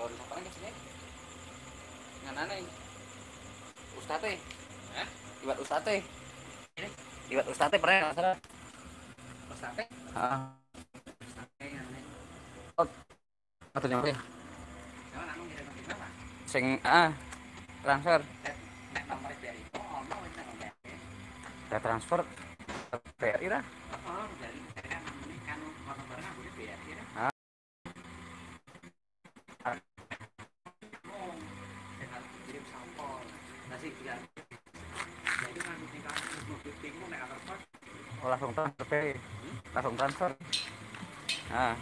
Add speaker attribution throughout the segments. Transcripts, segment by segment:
Speaker 1: di sana ke sini. Nganane? Ustate. Hah? Iwat ustate. Ini iwat ustate pernah masalah. Ustate? Heeh. Ustate ngene. Oh. Atau nyampe. Soalnya nang ngirim apa? Sing transfer. Nek nomor BRI itu ono wis nang BRI. Ya transfer BRI lah. Oh, dari kan ono barang aku BRI lah. Kirim sampel. Nasi biar. Jadi nanti tinggal booking nek transfer. Oh, langsung transfer. Langsung transfer. Ah.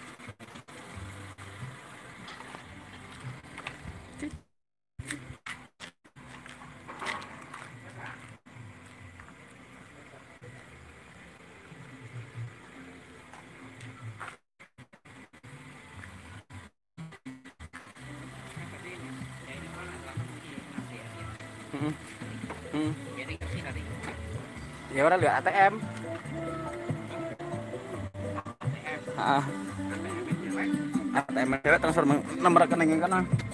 Speaker 1: Ya orang lihat ATM. ATM dewek transfer nomor rekening kan.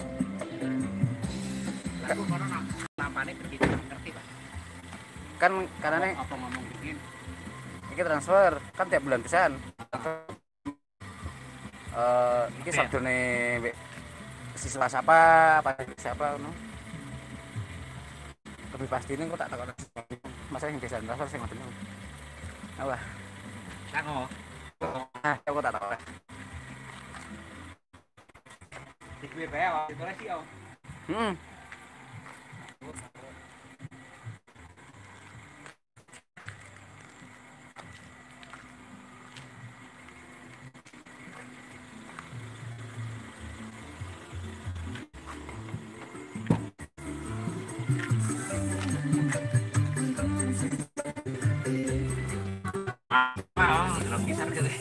Speaker 1: Napane begitu ngerti, Pak. Kan karena apa ngomong bikin. Iki transfer kan tiap bulan pisan. Iki sabdone siswa siapa no. Lebih pasti ini kok tak takon. Masa yang biasa transfer sing ngoten. Apa? Sango. Aku tak tahu. Di gue bae itu lah sih. Bisa gitu.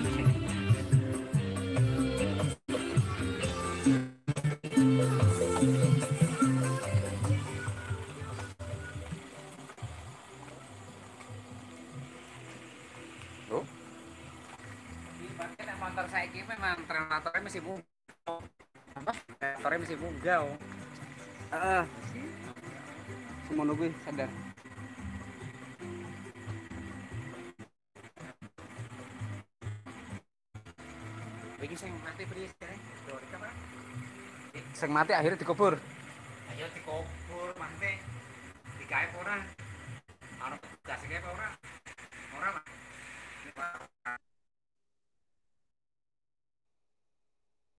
Speaker 1: Motor saya ini memang ternatornya masih muda. Apa? Ternatornya masih muda. Semua nunggu sadar. Iki sing mati beri sekarang. Sing mati akhirnya dikubur. Ayo dikubur, mati. Digawe ora? Ana tugas iki ora? Ora, Pak.